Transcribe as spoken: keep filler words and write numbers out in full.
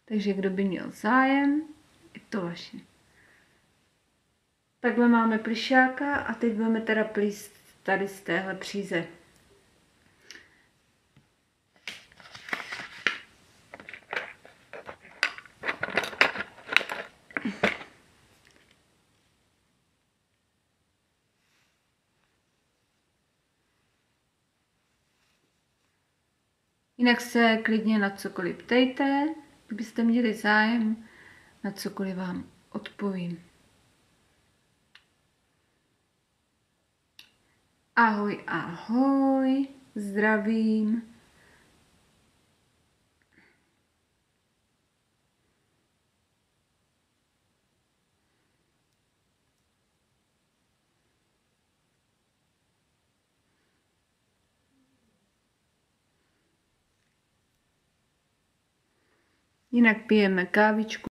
Takže kdo by měl zájem, je to vaše. Takhle máme plišáka a teď budeme teda plíst tady z téhle příze. Jinak se klidně na cokoliv ptejte, kdybyste měli zájem, na cokoliv vám odpovím. Ahoj, ahoj, zdravím. Jinak pijeme kávičku.